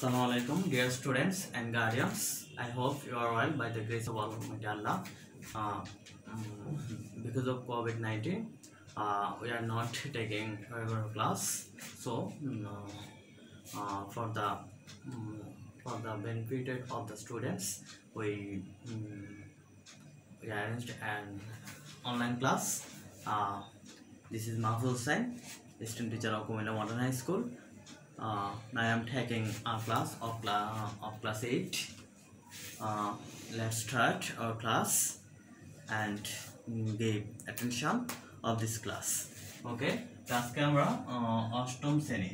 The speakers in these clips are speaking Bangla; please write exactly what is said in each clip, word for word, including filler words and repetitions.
Assalamualaikum, dear students and guardians. I hope you are well by the grace of Almighty Allah. Uh, um, because of COVID nineteen, uh, we are not taking regular class. So, um, uh, for the um, for the benefit of the students, we um, we arranged an online class. Uh, this is Mahfuz Hussain, assistant teacher of Kumela Modern High School. Uh, I am taking a class of, cla of class eight. Uh, let's start our class and give attention of this class. Okay, class camera uh, অষ্টম শ্রেণী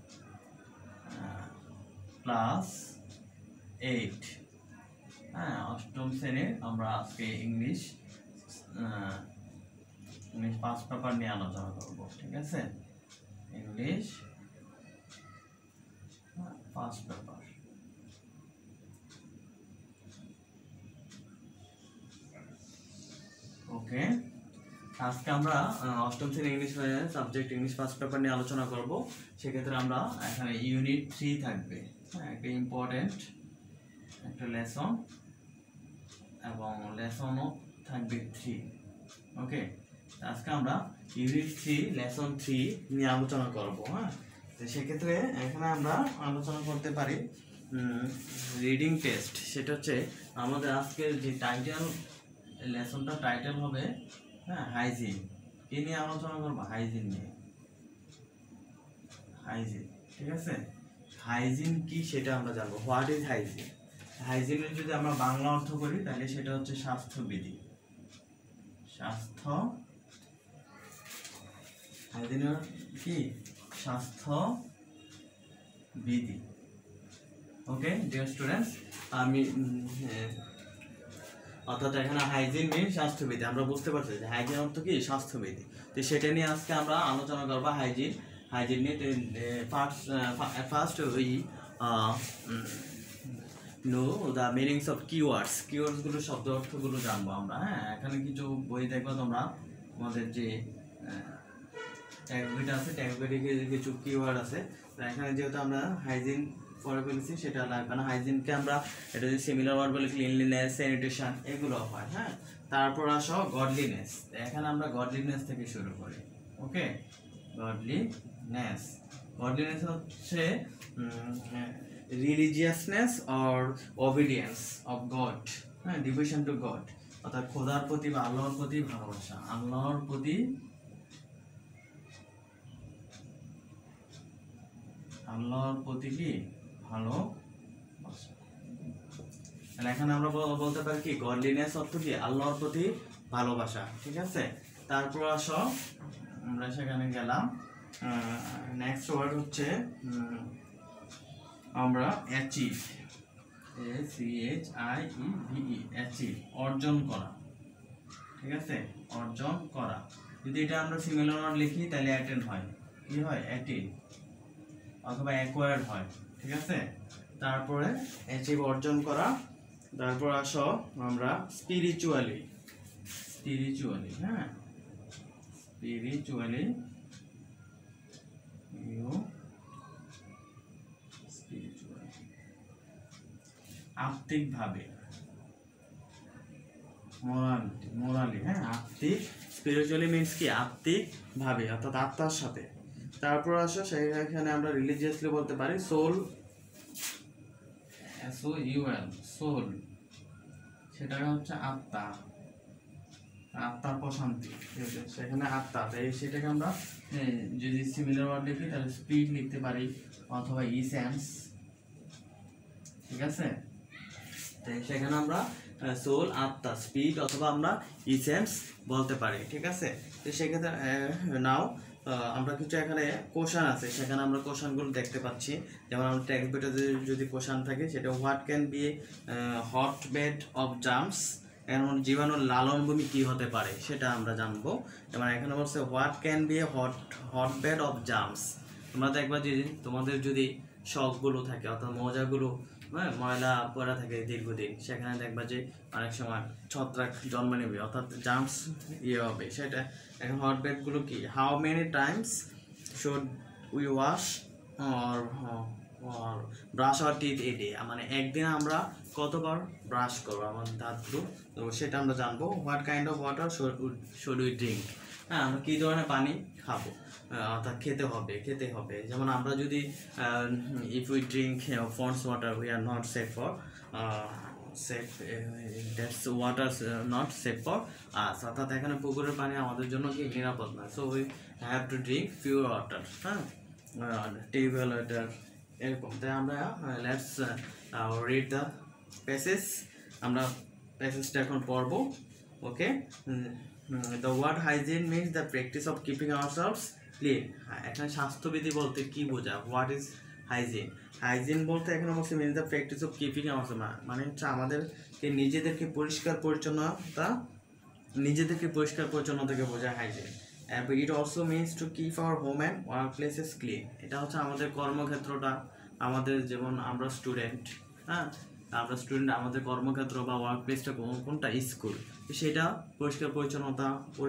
class eight. হ্যাঁ, অষ্টম শ্রেণীর আমরা আজকে ইংলিশ ইংলিশ পাঁচ পেপার নিয়ে আলোচনা করব। ঠিক আছে, ইংলিশ ফার্স্ট পেপার। ওকে, আজকে আমরা অষ্টম শ্রেণী English subject English first paper নিয়ে আলোচনা করব। সেক্ষেত্রে আমরা এখানে ইউনিট থ্রি থাকবে, হ্যাঁ, একটা ইম্পর্টেন্ট একটা লেসন এবং লেসনও থাকবে থ্রি। ওকে, আজকে আমরা ইউনিট থ্রি লেসন থ্রি নিয়ে আলোচনা করব। হ্যাঁ, তো সেক্ষেত্রে এখানে আমরা আলোচনা করতে পারি রিডিং টেস্ট। সেটা হচ্ছে আমাদের আজকের যে টাইটেল লেসনটা টাইটেল হবে, হ্যাঁ, হাইজিন। কি নিয়ে আলোচনা করবো? হাইজিন নিয়ে। হাইজিন, ঠিক আছে। হাইজিন কি সেটা আমরা জানবো। What is hygiene? হাইজিনের যদি আমরা বাংলা অর্থ করি তাহলে সেটা হচ্ছে স্বাস্থ্যবিধি। স্বাস্থ্য হাইজিনের কি? স্বাস্থ্যবিধি। ওকে ডিয়ার স্টুডেন্টস, আমি অর্থাৎ এখানে হাইজিন মিন স্বাস্থ্যবিধি। আমরা বুঝতে পারছি যে হাইজিন অর্থ কি? স্বাস্থ্যবিধি। তো সেটা নিয়ে আজকে আমরা আলোচনা করবো। হাইজিন হাইজিন নিয়ে first first we know the meanings of keywords. কিওয়ার্ডসগুলো শব্দ অর্থগুলো জানবো আমরা। হ্যাঁ, এখানে কিছু বই দেখবো তোমরা, আমাদের যে ট্যাক্স বইটা আছে, ট্যাক্স বইতে কিছু কিওয়ার্ড আছে। তো এখানে যেহেতু আমরা হাইজিন পরে ফেলেছি সেটা লাগবে না। হাইজিনকে আমরা এটা যদি সিমিলার ওয়ার্ড বলে ক্লিনলিনেস, স্যানিটেশন এগুলো হয়। হ্যাঁ, তারপর আসো গডলিনেস। এখানে আমরা গডলিনেস থেকে শুরু করি। ওকে, গডলিনেস গডলিনেস হচ্ছে religiousness or obedience of God. হ্যাঁ, ডিভোশন টু গড, অর্থাৎ খোদার প্রতি বা আল্লাহর প্রতি ভালোবাসা। আল্লাহর প্রতি আল্লাহর প্রতি কি? ভালোবাসা। তাহলে এখানে আমরা বলতে পারি কি? গডলিনেস অর্থ কি? আল্লাহর প্রতি ভালোবাসা। ঠিক আছে, তারপর আসো আমরা সেখানে গেলাম। নেক্সট ওয়ার্ড হচ্ছে আমরা achieve. A C H I E V E, achieve, অর্জন করা। ঠিক আছে, অর্জন করা। যদি এটা আমরা সিমিলার ওয়ার্ড লিখি তাহলে অ্যাটেন হয়। কি হয়? অ্যাটেন অথবা অ্যাকোয়ার্ড হয়। ঠিক আছে, তারপরে অ্যাচিভ অর্জন করা। তারপর আসো আমরা স্পিরিচুয়ালি। স্পিরিচুয়ালি হ্যাঁ, স্পিরিচুয়ালি ইউ স্পিরিচুয়ালি আত্মিকভাবে। মোরালিটি মোরালি হ্যাঁ, আত্মিক। স্পিরিচুয়ালি মিন্স কি? আত্মিকভাবে, অর্থাৎ আত্মার সাথে। তারপর আসো সেখানে আমরা রিলিজিয়াসলি বলতে পারি soul. S O U L, soul, সেটা হচ্ছে আত্মা, আত্মার প্রশান্তি। সেখানে আত্মা, তাই সেটাকে আমরা যদি সিমিলার ওয়ার্ড লিখি তাহলে স্পিরিট লিখতে পারি অথবা ইসেন্স। ঠিক আছে, তাই সেখানে আমরা সোল, আত্মা, স্পিরিট অথবা আমরা ইসেন্স বলতে পারি। ঠিক আছে, তো সেক্ষেত্রে নাও আমরা কিছু এখানে কোশ্চেন আছে, সেখানে আমরা কোশ্চেনগুলো দেখতে পাচ্ছি। যেমন আমরা টেক্সট বইটা যদি কোশ্চেন থাকে সেটা what can be hot bed of germs. এমন জীবাণুর লালন ভূমি কি হতে পারে সেটা আমরা জানবো। যেমন এখানে বলছে what can be hot hot bed of germs. তোমরা দেখবা যে তোমাদের যদি শখগুলো থাকে অর্থাৎ মজাগুলো, হ্যাঁ, ময়লা পড়া থাকে দীর্ঘদিন, সেখানে দেখবা যে অনেক সময় ছত্রাক জন্ম নেবে অর্থাৎ জার্মস ইয়ে হবে। সেটা এখন হটবেডগুলো কি? How many times should we wash or brush our teeth a day, মানে একদিনে আমরা কতবার ব্রাশ করবো আমাদের দাঁতগুলো, তো সেটা আমরা জানবো। What kind of water should we drink, হ্যাঁ আমরা কী ধরনের পানি খাবো, অর্থাৎ খেতে হবে খেতে হবে যেমন আমরা যদি if we drink ponds water we are not safe for safe that's water not safe for us, অর্থাৎ এখানে পুকুরের পানি আমাদের জন্য কি নিরাপদ না, so we have to drink pure water, হ্যাঁ টেবিল ওয়াটার এরকম। তাই আমরা লেটস রিড দ্য প্যাসেজ, আমরা প্যাসেজটা এখন পড়ব। Okay, the word hygiene means the practice of keeping ourselves clean. এখানে স্বাস্থ্যবিধি বলতে কি বোঝায়, হোয়াট ইজ হাইজিন? হাইজিন বলতে এখানে বলছে means the practice of keeping ourselves, মানে হচ্ছে আমাদেরকে নিজেদেরকে পরিষ্কার পরিচ্ছন্নতা নিজেদেরকে পরিষ্কার পরিচ্ছন্নতাকে বোঝায় hygiene. It also means to keep our home and work places clean. এটা হচ্ছে আমাদের কর্মক্ষেত্রটা, আমাদের যেমন আমরা স্টুডেন্ট, হ্যাঁ আমরা স্টুডেন্ট, আমাদের কর্মক্ষেত্র বা ওয়ার্ক প্লেসটা কোনটা, স্কুল, সেটা পরিষ্কার পরিচ্ছন্নতা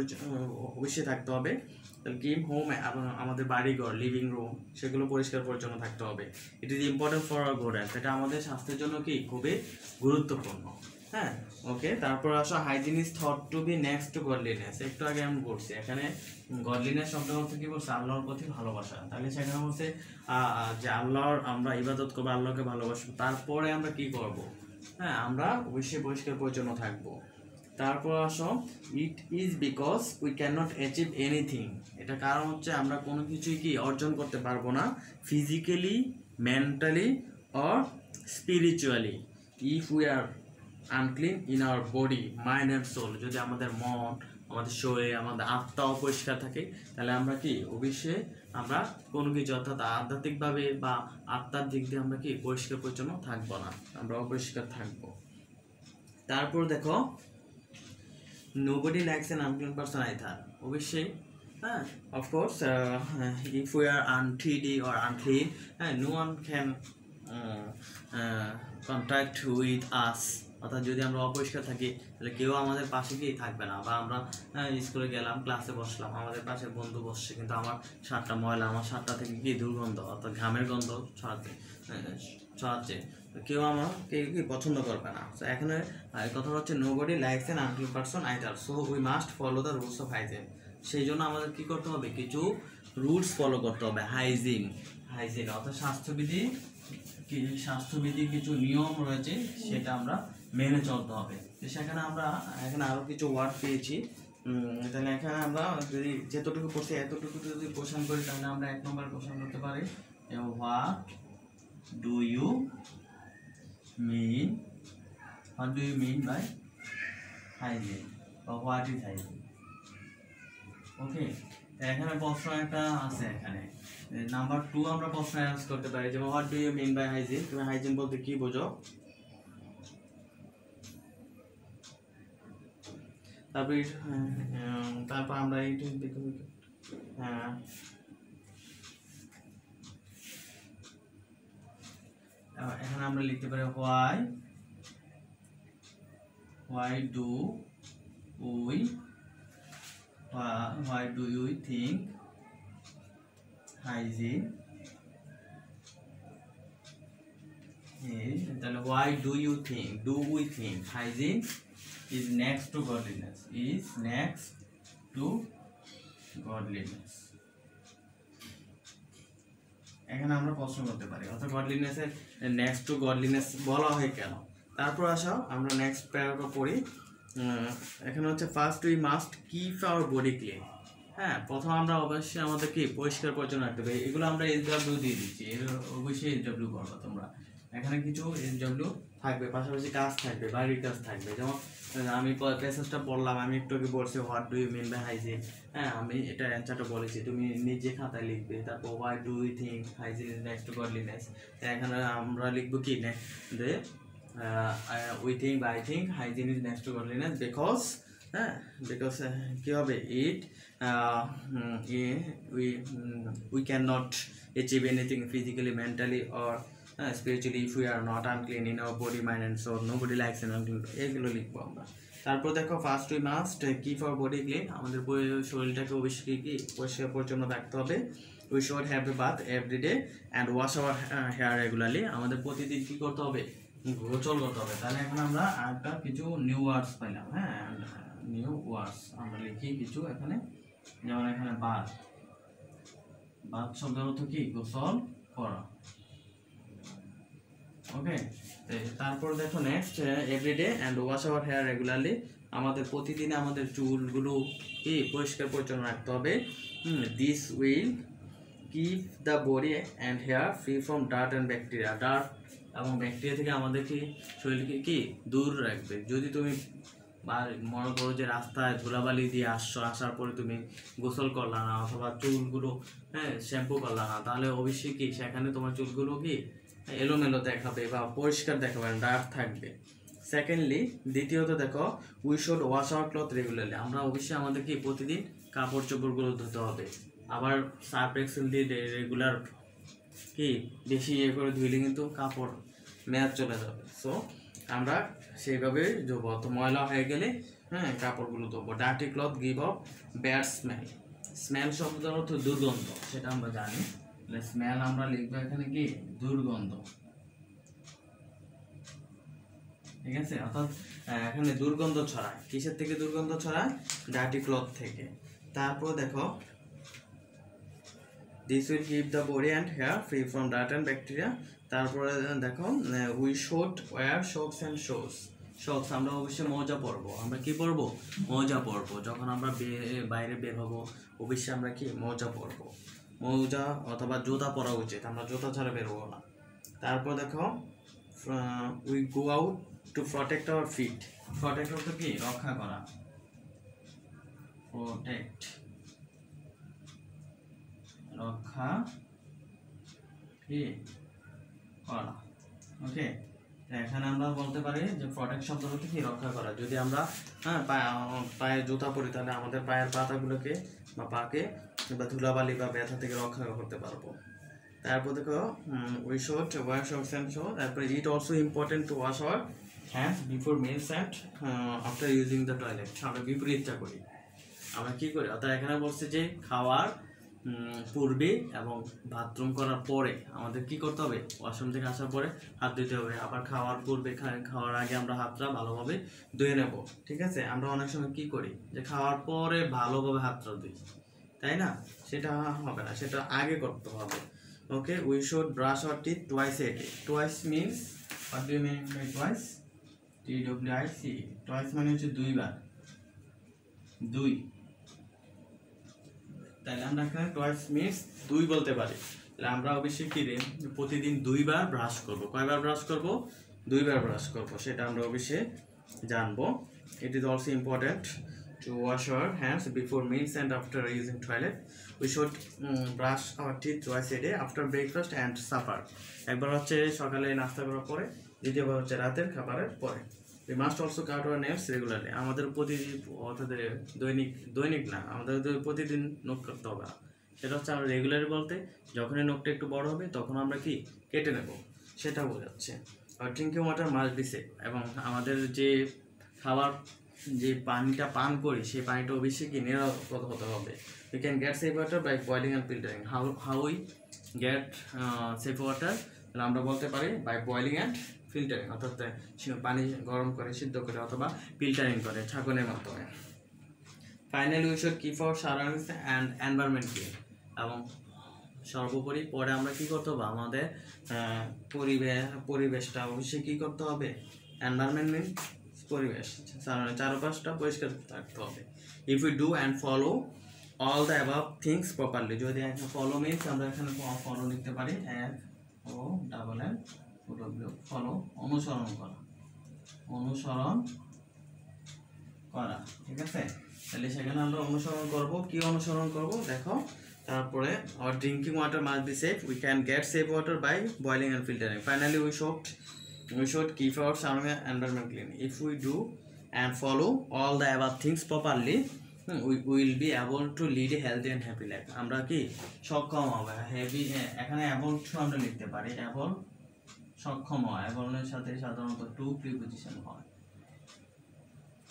অবশ্যই থাকতে হবে। কিপ হোম, আমাদের বাড়িঘর লিভিং রুম সেগুলো পরিষ্কার পরিচ্ছন্ন থাকতে হবে। It is important for our good health, এটা আমাদের স্বাস্থ্যের জন্য কি খুবই গুরুত্বপূর্ণ। হ্যাঁ ওকে, তারপর আসো hygiene is thought to be next to godliness. একটু আগে আমি বলছি এখানে গডলিনেস শব্দ হচ্ছে কি বলছে, আল্লাহর প্রতি ভালোবাসা। তাহলে সেখানে বলছে যে আল্লাহর আমরা ইবাদত করবো, আল্লাহকে ভালোবাসবো, তারপরে আমরা কি করব, হ্যাঁ আমরা অবশ্যই পরিষ্কার পরিচ্ছন্ন থাকবো। তারপর আসো it is because we can not achieve anything. এটা কারণ হচ্ছে আমরা কোনো কিছুই কি অর্জন করতে পারবো না, physically, mentally or spiritually, if we are unclean in our body mind and soul. যদি আমাদের মন, আমাদের শরীর, আমাদের আত্মা অপরিষ্কার থাকে, তাহলে আমরা কি অবশ্যই আমরা কোনো কিছু অর্থাৎ আধ্যাত্মিকভাবে বা আত্মার দিক দিয়ে আমরা কি পরিষ্কার পরিচ্ছন্ন থাকবো না, আমরা অপরিষ্কার থাকবো। তারপর দেখো nobody likes an unclean person either, অবশ্যই হ্যাঁ of course if we are untidy or unclean, হ্যাঁ no one can contact with us, অর্থাৎ যদি আমরা অপরিষ্কার থাকি তাহলে কেউ আমাদের পাশে গিয়ে থাকবে না। বা আমরা স্কুলে গেলাম, ক্লাসে বসলাম, আমাদের পাশে বন্ধু বসছে কিন্তু আমার শার্টটা ময়লা, আমার শার্টটা থেকে কি দুর্গন্ধ অর্থাৎ ঘামের গন্ধ ছড়াচ্ছে ছড়াচ্ছে কেউ আমাকে কি পছন্দ করবে না। তো এখানে কথা হচ্ছে nobody likes an unclean person either, so we must follow the rules of hygiene. সেই জন্য আমাদের কি করতে হবে, কিছু রুলস ফলো করতে হবে। হাইজিন হাইজিন অর্থাৎ স্বাস্থ্যবিধি, কি স্বাস্থ্যবিধি কিছু নিয়ম রয়েছে সেটা আমরা মেনে চলতে হবে। তো সেখানে আমরা এখানে আরও কিছু ওয়ার্ড পেয়েছি, তাহলে এখানে আমরা যদি যতটুকু পড়ছি এতটুকু যদি কোশ্চেন করি তাহলে আমরা এক নম্বর কোশ্চেন করতে পারি, what do you mean, what do you mean by hygiene বা হোয়াট ইজ হাইজিন। ওকে, এখানে প্রশ্ন একটা আছে, এখানে নাম্বার টু আমরা প্রশ্ন অ্যান্সার করতে পারি, যেমন what do you mean by hygiene, তুমি হাইজিন বলতে কি বোঝো। তারপর তারপর আমরা এইটা দেখব, হ্যাঁ এখানে আমরা লিখতে পারি why why do we why do you think hygiene, তাহলে why do you think, do we think hygiene is next to godliness, is next to godliness। এখানে আমরা প্রশ্ন করতে পারি অর্থাৎ গডলিনেস এর নেক্সট টু গডলিনেস বলা হয় কেন। তারপর আসো আমরা নেক্সট প্যারাগ্রাফ পড়ি। এখানে হচ্ছে first we must keep our body clean. হ্যাঁ প্রথম আমরা অবশ্যই আমাদের কি পরিষ্কার পরিচ্ছন্ন রাখতে হবে। এগুলো আমরা এস ডাব্লিউ দিয়ে দিচ্ছি, অবশ্যই এস ডাব্লিউ করবো তোমরা। এখানে কিছু এস ডাব্লিউ থাকবে, পাশাপাশি কাজ থাকবে, বাড়ির কাজ থাকবে। যেমন আমি প্যাসেজটা পড়লাম, আমি একটু আগে বলছি what do you mean by hygiene, হ্যাঁ আমি এটা অ্যান্সারটা বলেছি, তুমি নিজে খাতায় লিখবে। তারপর why do you think hygiene is next to godliness, এখানে আমরা লিখবো কি যে উই থিঙ্ক বা I think hygiene is next to godliness because, হ্যাঁ বিকজ কী হবে, it we we can not achieve anything physically, mentally or Uh, spiritually if we are not unclean in our body, mind and soul, nobody likes an unclean, এগুলো লিখবো আমরা। তারপর দেখো first we must keep our body clean, আমাদের শরীরটাকে অবশ্যই কি পরিষ্কার পরিচ্ছন্ন রাখতে হবে। We should have a bath every day and wash our hair regularly, আমাদের প্রতিদিন কি করতে হবে, গোসল করতে হবে। তাহলে এখন আমরা আরেকটা কিছু নিউ ওয়ার্ডস পাইলাম, হ্যাঁ নিউ ওয়ার্ডস আমরা লিখি কিছু এখানে, যেমন এখানে বাথ, বাথ শব্দের অর্থ কি গোসল করা, ওকে। তারপর দেখো next every day and wash our hair regularly, আমাদের প্রতিদিন আমাদের চুলগুলো কি পরিষ্কার পরিচ্ছন্ন রাখতে হবে। This will keep the body and hair free from dirt and bacteria, dirt এবং ব্যাকটেরিয়া থেকে আমাদের কি শরীরকে কি দূর রাখবে। যদি তুমি বা মনে করো যে রাস্তায় ধুলাবালি দিয়ে আসছো, আসার পরে তুমি গোসল করলা না অথবা চুলগুলো হ্যাঁ শ্যাম্পু করলা না, তাহলে অবশ্যই কি সেখানে তোমার চুলগুলো কি এলোমেলো দেখাবে বা পরিষ্কার দেখাবে না, ডার্ক থাকবে। সেকেন্ডলি দ্বিতীয়ত দেখো we should wash our cloth regularly, আমরা অবশ্যই আমাদের কি প্রতিদিন কাপড় চোপড়গুলো ধুতে হবে। আবার সার্ফ এক্সেল দিয়ে রেগুলার কি বেশি ইয়ে করে ধুইলে কিন্তু কাপড় মেয়াদ চলে যাবে। সো আমরা সেইভাবে ধোবো, তো ময়লা হয়ে গেলে হ্যাঁ কাপড়গুলো ধোবো। Dirty cloth give off bad smell, smell শব্দের অর্থ দুর্গন্ধ, সেটা আমরা জানি। স্মেল আমরা লিখবো এখানে কি দুর্গন্ধ, ঠিক আছে। অর্থাৎ এখানে দুর্গন্ধ ছড়ায়, কিসের থেকে দুর্গন্ধ ছড়ায়, ডার্টি ক্লথ থেকে। তারপর দেখো this will keep the body and hair free from dirt and bacteria. তারপরে দেখো we should wear socks and shoes, socks আমরা অবশ্যই মোজা পরবো, আমরা কি পরবো মোজা পরবো, যখন আমরা বাইরে বের হবো অবশ্যই আমরা কি মোজা পরবো, মোজা অথবা জুতা পরা উচিত, আমরা জুতা ছাড়া বের হবো না। তারপর দেখো we go out to protect our feet, protect অর্থ কি রক্ষা করা, প্রোটেক্ট রক্ষা কি করা, ওকে। এখানে আমরা বলতে পারি যে প্রোটেক্ট শব্দ হচ্ছে কি রক্ষা করা। যদি আমরা হ্যাঁ পায়ে জুতা পরি তাহলে আমাদের পায়ের পাতাগুলোকে বা পাকে বা ধুলাবালি বা ব্যথা থেকে রক্ষা করতে পারবো। তারপর দেখো we should wear socks and shoes. তারপরে it also important to wash our hands before meals and after using the toilet, আমরা বিপরীতটা করি, আমরা কি করি অর্থাৎ এখানে বলছে যে খাওয়ার পূর্বে এবং বাথরুম করার পরে আমাদের কি করতে হবে, ওয়াশরুম থেকে আসার পরে হাত ধুতে হবে। আবার খাওয়ার পূর্বে খাওয়ার আগে আমরা হাতটা ভালোভাবে ধুয়ে নেব, ঠিক আছে। আমরা অনেক সময় কি করি যে খাওয়ার পরে ভালোভাবে হাতটা ধুই, তাই না, সেটা হবে না, সেটা আগে করতে হবে, okay. We should brush our teeth twice a day, twice means what do you mean by twice, T W I C, twice মানে হচ্ছে দুইবার, দুই, তাহলে আমরা এখানে টুয়াইস মিনস দুই বলতে পারি। তাহলে আমরা অবশ্যই কি রে প্রতিদিন দুইবার ব্রাশ করব, কয়বার ব্রাশ করব, দুইবার ব্রাশ করব, সেটা আমরা অবশ্যই জানবো। It is also important to wash our hands before meals and after using toilet. We should um, brush our teeth twice a day after breakfast and supper. একবার হচ্ছে সকালে নাস্তা করার পরে, দ্বিতীয়বার হচ্ছে রাতের খাবারের পরে। We must also cut our nails regularly. আমাদের প্রতিদিন অর্থাৎ দৈনিক দৈনিক না আমাদের প্রতিদিন নখ কাটতে হবে, সেটা হচ্ছে আমরা রেগুলার বলতে যখনই নখটা একটু বড় হবে তখন আমরা কি কেটে নেব, সেটা বোঝাচ্ছে। আর drinking water must be safe, এবং আমাদের যে খাবার যে পানিটা পান করি সেই পানিটা অবশ্যই কি নিরাপদ হতে হবে। We can get safe water by boiling and filtering. How how we get uh, safe water? তাহলে আমরা বলতে পারি by boiling and filtering, অর্থাৎ পানি গরম করে সিদ্ধ করে অথবা ফিল্টারিং করে ছাঁকনির মাধ্যমে। Finally, we should keep our surroundings and environment clean. এবং সর্বোপরি পরে আমরা কি করতে হবে, আমাদের পরিবেশ পরিবেশটা অবশ্যই কি করতে হবে, এনভায়রনমেন্ট মিন পরিবেশ, চারপাশটা পরিষ্কার থাকতে হবে। If you do and follow all the above things properly, যদি এখানে ফলো মিনস আমরা এখানে ফলো লিখতে পারি, F O double N O W, follow অনুসরণ করা, অনুসরণ করা, ঠিক আছে। তাহলে সেখানে আমরা অনুসরণ করব, কি অনুসরণ করব দেখো। তারপরে our drinking water must be safe. We can get safe water by boiling and filtering. Finally, we should we should keep our surrounding environment clean. If we do and follow all the above things properly, we will be able to lead a healthy and happy life. আমরা কি সক্ষম হবে, হেভি এখানে able to আমরা লিখতে পারি, able সক্ষম হয়, able এর সাথে সাধারণত টু প্রিপজিশন হয়।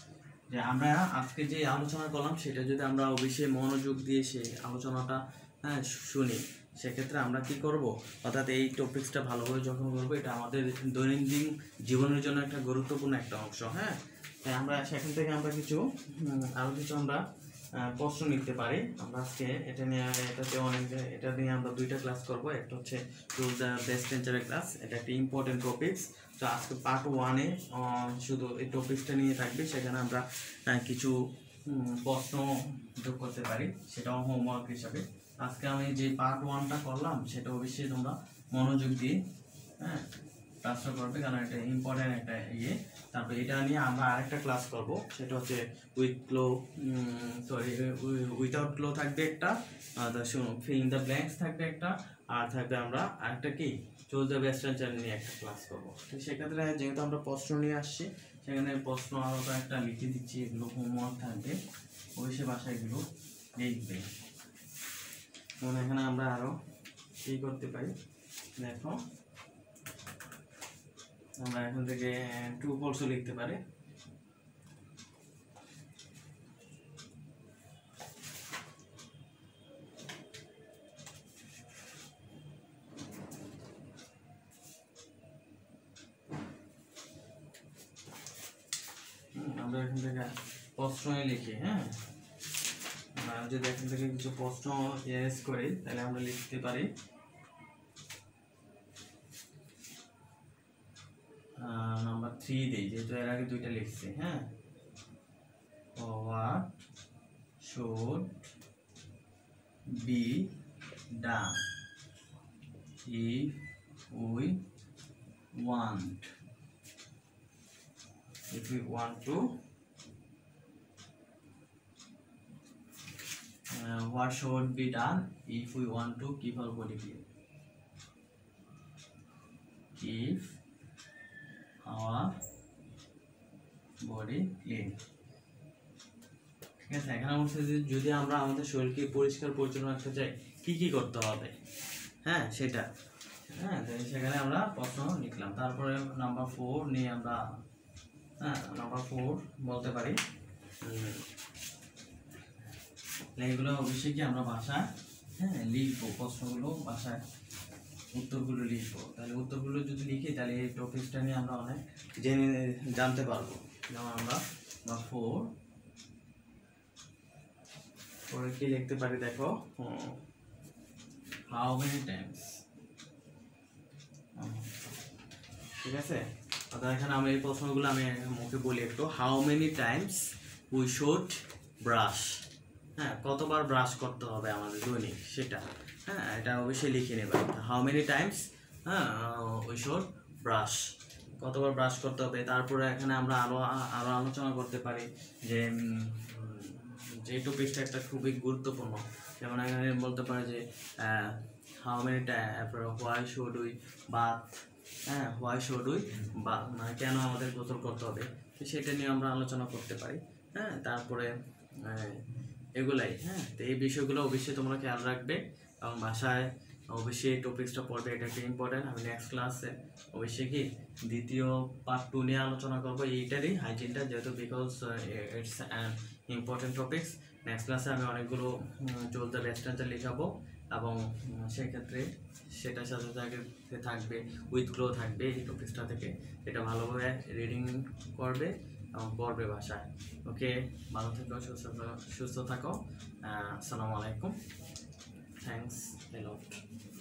যে আমরা আজকে যে আলোচনা করলাম সেটা যদি আমরা অবশ্যই মনোযোগ দিয়ে সেই আলোচনাটা হ্যাঁ শুনি, সেক্ষেত্রে আমরা কি করব, অর্থাৎ এই টপিক্সটা ভালোভাবে যখন করবো এটা আমাদের দৈনন্দিন জীবনের জন্য একটা গুরুত্বপূর্ণ একটা অংশ। হ্যাঁ, তাই আমরা সেখান থেকে আমরা কিছু আরও কিছু আমরা প্রশ্ন নিতে পারি। আমরা আজকে এটা নিয়ে এটাতে অনেক এটা নিয়ে আমরা দুইটা ক্লাস করব। একটা হচ্ছে টুল দ্য বেস্ট এন্সারের ক্লাস, এটা একটা ইম্পর্টেন্ট টপিক্স। তো আজকে পার্ট ওয়ানে শুধু এই টপিক্সটা নিয়ে থাকবে, সেখানে আমরা কিছু প্রশ্ন যোগ করতে পারি, সেটাও হোমওয়ার্ক হিসাবে। আজকে আমি যে পার্ট ওয়ানটা করলাম সেটা অবশ্যই তোমরা মনোযোগ দিয়ে হ্যাঁ ক্লাসটা করবে, কারণ এটা ইম্পর্টেন্ট একটা ইয়ে। তারপর এটা নিয়ে আমরা আরেকটা ক্লাস করব, সেটা হচ্ছে with clue sorry without clue থাকবে একটা, ফিল ইন দ্য ব্ল্যাঙ্কস থাকবে একটা, আর থাকবে আমরা আরেকটা কি চুজ দ্য বেস্ট অ্যান্সার নিয়ে একটা ক্লাস করবো। তো সেক্ষেত্রে যেহেতু আমরা প্রশ্ন নিয়ে আসছি, সেখানে প্রশ্ন আরও একটা লিখে দিচ্ছি, এগুলো হোমওয়ার্ক থাকবে, অবশ্যই বাসায় এগুলো লিখবে। যেমন এখানে আমরা আরও কী করতে পারি, দেখো আমরা এখান থেকে ট্রু ফলসও লিখতে পারি। আমরা এখান থেকে প্রশ্নই লিখি। হ্যাঁ, আমরা যদি এখান থেকে কিছু প্রশ্ন ইয়েস করি তাহলে আমরা লিখতে পারি নাম্বার থ্রি দিই, যেহেতু এর আগে দুইটা লিখছি। হ্যাঁ, what should be done if we want if we want to uh, what should be done if we want to keep our body clean, keep our body clean। ঠিক আছে, এখানে বলছে যে যদি আমরা আমাদের শরীরকে পরিষ্কার পরিচ্ছন্ন রাখতে চাই কি কি করতে হবে, হ্যাঁ সেটা। হ্যাঁ, সেখানে আমরা প্রশ্ন লিখলাম। তারপরে নাম্বার ফোর নিয়ে আমরা হ্যাঁ নাম্বার ফোর বলতে পারি, এগুলো অবশ্যই কি আমরা বাসায় হ্যাঁ লিখবো, প্রশ্নগুলো বাসায় উত্তরগুলো লিখবো। তাহলে উত্তরগুলো যদি লিখি তাহলে এই টপিকসটা নিয়ে আমরা অনেক জেনে জানতে পারবো। যেমন আমরা বা ফোর পরে কি লিখতে পারি, দেখো হাউ মেনি টাইমস। ঠিক আছে, অর্থাৎ এখানে আমি এই প্রশ্নগুলো আমি মুখে বলি একটু। How many times we should brush, হ্যাঁ কতবার ব্রাশ করতে হবে আমাদের দৈনিক সেটা। হ্যাঁ, এটা অবশ্যই লিখে নেবে। হাউ মেনি টাইমস হ্যাঁ উই শুড ব্রাশ, কতবার ব্রাশ করতে হবে। তারপরে এখানে আমরা আরও আরও আলোচনা করতে পারি যে যে টপিকটা একটা খুবই গুরুত্বপূর্ণ। যেমন এখানে বলতে পারে যে how many time, why should we bath, হ্যাঁ হোয়াই শুড উই বা মানে কেন আমাদের গোসল করতে হবে, সেটা নিয়ে আমরা আলোচনা করতে পারি। হ্যাঁ, তারপরে এগুলাই। হ্যাঁ, তো এই বিষয়গুলো অবশ্যই তোমরা খেয়াল রাখবে এবং বাসায় অবশ্যই এই টপিক্সটা পড়বে, এটা একটা ইম্পর্টেন্ট। আমি নেক্সট ক্লাসে অবশ্যই কি দ্বিতীয় পার্ট টু নিয়ে আলোচনা করবো এইটারই, হাইজিনটা, যেহেতু because it's an important topics. Next ক্লাসে আমি অনেকগুলো চলতে বেস্ট অ্যান্সার লেখাবো এবং সেক্ষেত্রে সেটার সাথে থাকবে উইথ গ্লো থাকবে এই টপিক্সটা থেকে, এটা ভালোভাবে রিডিং করবে এবং পড়বে বাসায়। ওকে, ভালো থেকো, সুস্থ সুস্থ থাকো। আসসালামু আলাইকুম, থ্যাংকস এ লট।